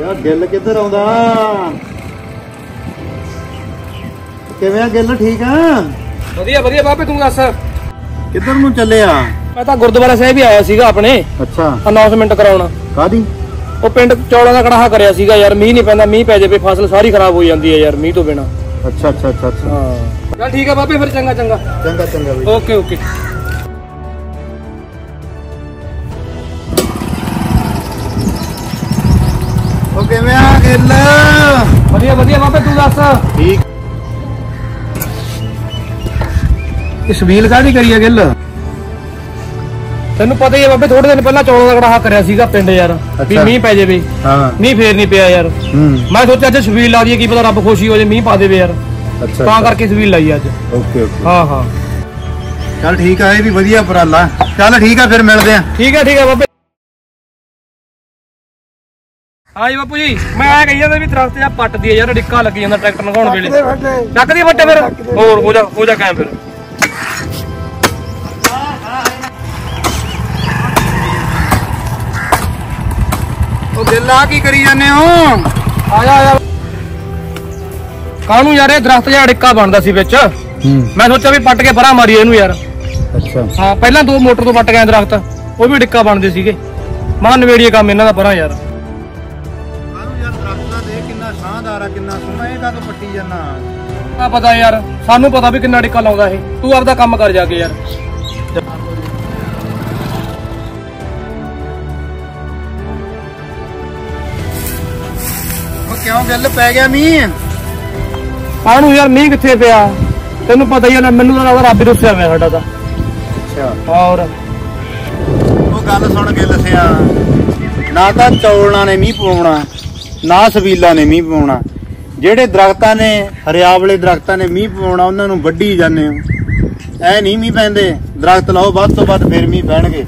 ਗਿੱਲ ਕਿੱਧਰ ਆਉਂਦਾ? ਕਿਵੇਂ ਆ ਗਿੱਲ? ਠੀਕ ਆ? ਵਧੀਆ ਵਧੀਆ ਬਾਬੇ, ਤੂੰ ਦੱਸ ਕਿੱਧਰ ਨੂੰ ਚੱਲਿਆ? ਮੈਂ ਤਾਂ ਗੁਰਦੁਆਰਾ ਸਾਹਿਬ ਹੀ ਆਇਆ ਸੀਗਾ ਆਪਣੇ। ਅੱਛਾ, ਅਨਾਉਂਸਮੈਂਟ ਕਰਾਉਣਾ। ਕਾਦੀ? ਉਹ ਪਿੰਡ ਚੌਲਾਂ ਦਾ ਕੜਾਹਾ ਕਰਿਆ ਸੀਗਾ ਯਾਰ, ਮੀਂਹ ਨਹੀਂ ਪੈਂਦਾ, ਮੀਂਹ ਪੈ ਜਾਵੇ ਫਸਲ ਸਾਰੀ ਖਰਾਬ ਹੋ ਜਾਂਦੀ ਹੈ ਯਾਰ ਮੀਂਹ ਤੋਂ ਬਿਨਾ। ਅੱਛਾ ਅੱਛਾ ਅੱਛਾ ਅੱਛਾ, ਹਾਂ ਚੱਲ ਠੀਕ ਆ ਬਾਬੇ, ਫਿਰ ਚੰਗਾ ਚੰਗਾ ਚੰਗਾ ਚੰਗਾ ਬਈ। Okay okay. ਉਹ ਕਿਵੇਂ ਆ ਗਿੱਲ? ਵਧੀਆ ਵਧੀਆ ਬਾਬੇ, ਤੂੰ ਦੱਸ। ਠੀਕ। ਇਹ ਸਬੀਲ ਕਾਹਦੀ ਕਰੀ ਆ ਗਿੱਲ? ਤੈਨੂੰ ਪਤਾ ਹੀ ਹੈ ਬਾਬੇ, ਥੋੜੇ ਦਿਨ ਪਹਿਲਾਂ ਚੌਲਾਂ ਦਾ ਕੜਾਹਾ ਕਰਿਆ ਸੀਗਾ ਪਿੰਡ ਯਾਰ, ਵੀ ਮੀਂਹ ਪੈ ਜਾਵੇ। ਹਾਂ, ਮੀਂਹ ਫੇਰ ਨਹੀਂ ਪਿਆ ਯਾਰ। ਮੈਂ ਸੋਚਿਆ ਅੱਜ ਸਬੀਲ ਲਾ ਦਈਏ, ਕੀ ਪਤਾ ਰੱਬ ਖੁਸ਼ੀ ਹੋ ਜਾਏ ਮੀਂਹ ਪਾ ਦੇਵੇ ਯਾਰ। ਅੱਛਾ, ਤਾਂ ਕਰਕੇ ਸਬੀਲ ਲਾਈ ਅੱਜ। Okay okay. ਹਾਂ ਹਾਂ ਚੱਲ ਠੀਕ ਆ, ਇਹ ਵੀ ਵਧੀਆ ਉਪਰਾਲਾ। ਚੱਲ ਠੀਕ ਆ, ਫਿਰ ਮਿਲਦੇ ਆ। ਠੀਕ ਹੈ ਬਾਬੇ। ਹਾਂ ਜੀ ਬਾਪੂ ਜੀ, ਮੈਂ ਆ ਕਹੀ ਜਾਂਦਾ ਵੀ ਦਰਖਤ ਜਾਂ ਪੱਟ ਦੀ ਯਾਰ, ਡਿੱਕਾ ਲੱਗੀ ਜਾਂਦਾ ਟਰੈਕਟਰ ਲੰਘਾਉਣ ਵੇਲੇ। ਡੱਕਦੀ ਵੱਟੇ ਫਿਰ ਹੋਰ ਹੋ ਜਾ ਕਾਇਮ ਫਿਰ। ਉਹ ਗਿੱਲ ਆ ਕੀ ਕਰੀ ਜਾਂਦੇ ਹੋ? ਆ ਜਾ ਕਾਹਨੂੰ ਯਾਰ, ਇਹ ਦਰਖਤ ਜਿਹੜਾ ਡਿੱਕਾ ਬਣਦਾ ਸੀ ਵਿੱਚ, ਮੈਂ ਸੋਚਿਆ ਵੀ ਪੱਟ ਕੇ ਪਰਾਂ ਮਾਰੀਏ ਇਹਨੂੰ ਯਾਰ। ਅੱਛਾ ਹਾਂ, ਪਹਿਲਾਂ 2 ਮੋਟਰ ਤੋਂ ਪੱਟ ਗਏ ਦਰਖਤ, ਉਹ ਵੀ ਡਿੱਕਾ ਬਣਦੇ ਸੀਗੇ। ਮਾਂ ਨਵੇੜੀਏ ਕੰਮ ਇਹਨਾਂ ਦਾ ਪਰਾਂ ਯਾਰ। ਯਾਰ ਦਰਖਤਾਂ ਦੇ ਕਿੰਨਾ ਸ਼ਾਨਦਾਰ ਆ, ਕਿੰਨਾ ਸੋਹਣਾ। ਇਹ ਕਾਹਤੋਂ ਪੱਟੀ ਜਾਂਦਾ? ਆ ਪਤਾ ਯਾਰ, ਸਾਨੂੰ ਪਤਾ ਵੀ ਕਿੰਨਾ ਡਿੱਕਾ ਲਾਉਂਦਾ ਇਹ। ਤੂੰ ਆਪਦਾ ਕੰਮ ਕਰ ਜਾ ਕੇ ਯਾਰ। ਉਹ ਕਿਉਂ ਗਿੱਲ, ਪੈ ਗਿਆ ਮੀਂਹ? ਕਾਹਨੂੰ ਯਾਰ, ਮੀਂਹ ਕਿੱਥੇ ਪਿਆ? ਤੈਨੂੰ ਪਤਾ ਹੀ ਆ, ਮੈਨੂੰ ਤਾਂ ਲੱਗਦਾ ਰੱਬ ਹੀ ਰੁੱਸਿਆ ਹੋਇਆ ਸਾਡਾ ਤਾਂ। ਅੱਛਾ, ਹੋਰ ਉਹ ਗੱਲ ਸੁਣ ਕੇ ਦੱਸਿਆ, ਨਾ ਤਾਂ ਚੌਲਾਂ ਨੇ ਮੀਂਹ ਪਵਾਉਣਾ, ਨਾ ਸਬੀਲਾਂ ਨੇ ਮੀਂਹ ਪਵਾਉਣਾ। ਜਿਹੜੇ ਦਰਖਤਾਂ ਨੇ, ਹਰਿਆਵਲੇ ਦਰਖਤਾਂ ਨੇ ਮੀਂਹ ਪਵਾਉਣਾ, ਉਹਨਾਂ ਨੂੰ ਵੱਢੀ ਜਾਂਦੇ ਹੋ। ਐ ਨਹੀਂ ਮੀਂਹ ਪੈਂਦੇ। ਦਰਖਤ ਲਾਓ ਵੱਧ ਤੋਂ ਵੱਧ, ਫਿਰ ਮੀਂਹ ਪੈਣਗੇ।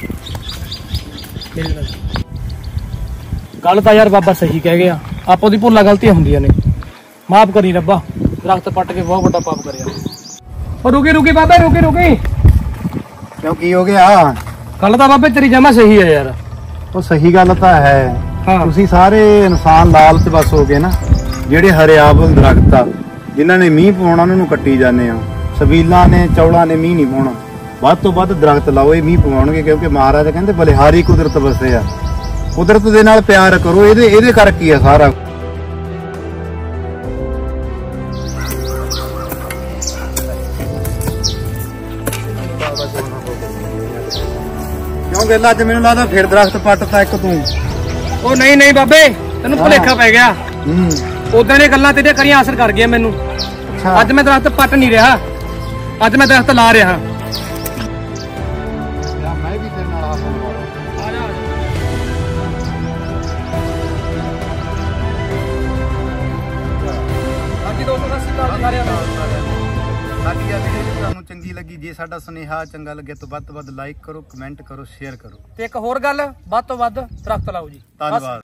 ਗੱਲ ਤਾਂ ਯਾਰ ਬਾਬਾ ਸਹੀ ਕਹਿ ਗਿਆ, ਆਪੋ ਦੀ ਭੁੱਲਾਂ ਗਲਤੀਆਂ ਹੁੰਦੀਆਂ ਨੇ। ਮਾਫ ਕਰੀ ਰੱਬਾ, ਦਰਖਤ ਪੱਟ ਕੇ ਬਹੁਤ ਵੱਡਾ ਪਾਪ ਕਰਿਆ। ਉਹ ਰੁਕੀ ਬਾਬੇ, ਰੁਕੀ। ਕਿਉਂ, ਕੀ ਹੋ ਗਿਆ? ਗੱਲ ਤਾਂ ਬਾਬੇ ਤੇਰੀ ਜਮਾ ਸਹੀ ਹੈ ਯਾਰ। ਉਹ ਸਹੀ ਗੱਲ ਤਾਂ ਹੈ। ਹਾਂ, ਤੁਸੀਂ ਸਾਰੇ ਇਨਸਾਨ ਲਾਲਚ ਬਸ ਹੋ ਗਏ ਨਾ। ਜਿਹੜੇ ਹਰਿਆਵਲ ਦਰਖਤ ਆ, ਜਿਨ੍ਹਾਂ ਨੇ ਮੀਂਹ ਪਾਉਣਾ, ਉਹਨਾਂ ਨੂੰ ਕੱਟੀ ਜਾਂਦੇ ਆ। ਸਬੀਲਾਂ ਨੇ, ਚੌਲਾਂ ਨੇ ਮੀਂਹ ਨਹੀਂ ਪਾਉਣਾ। ਵੱਧ ਤੋਂ ਵੱਧ ਦਰਖਤ ਲਾਓ, ਇਹ ਮੀਂਹ ਪਵਾਉਣਗੇ। ਕਿਉਂਕਿ ਮਹਾਰਾਜ ਕਹਿੰਦੇ ਬਲਿਹਾਰੀ ਕੁਦਰਤ ਵਸੇ ਆ। ਕੁਦਰਤ ਦੇ ਨਾਲ ਪਿਆਰ ਕਰੋ, ਇਹਦੇ ਕਰਕੇ ਆ ਸਾਰਾ। ਕਿਉਂ ਗਿੱਲ, ਅੱਜ ਮੈਨੂੰ ਲੱਗਦਾ ਫਿਰ ਦਰਖਤ ਪੱਟਤਾ ਇੱਕ ਤੂੰ। ਉਹ ਨਹੀਂ ਬਾਬੇ, ਤੈਨੂੰ ਭੁਲੇਖਾ ਪੈ ਗਿਆ। ਉਦਾਂ ਦੀਆਂ ਗੱਲਾਂ ਤੇਰੇ ਕਰੀਆਂ ਅਸਰ ਕਰ ਗਈਆਂ ਮੈਨੂੰ। ਅੱਜ ਮੈਂ ਦਰਖਤ ਪੱਟ ਨਹੀਂ ਰਿਹਾ, ਅੱਜ ਮੈਂ ਦਰਖਤ ਲਾ ਰਿਹਾ। ਮੈਂ ਵੀ ਤੇਰੇ ਨਾਲ ਆ ਜਾ। ਹਾਂਜੀ ਦੋਸਤੋ, ਸਤਿ ਸ਼੍ਰੀ ਅਕਾਲ ਸਾਰਿਆਂ ਨੂੰ। ਸਾਡੀ ਆ ਵੀਡੀਓ ਤੁਹਾਨੂੰ ਚੰਗੀ ਲੱਗੀ, ਜੇ ਸਾਡਾ ਸੁਨੇਹਾ ਚੰਗਾ ਲੱਗੇ ਤਾਂ ਵੱਧ ਤੋਂ ਵੱਧ ਲਾਈਕ ਕਰੋ, ਕਮੈਂਟ ਕਰੋ, ਸ਼ੇਅਰ ਕਰੋ। ਤੇ ਇੱਕ ਹੋਰ ਗੱਲ, ਵੱਧ ਤੋਂ ਵੱਧ ਦਰਖਤ ਲਾਓ ਜੀ। ਧੰਨਵਾਦ।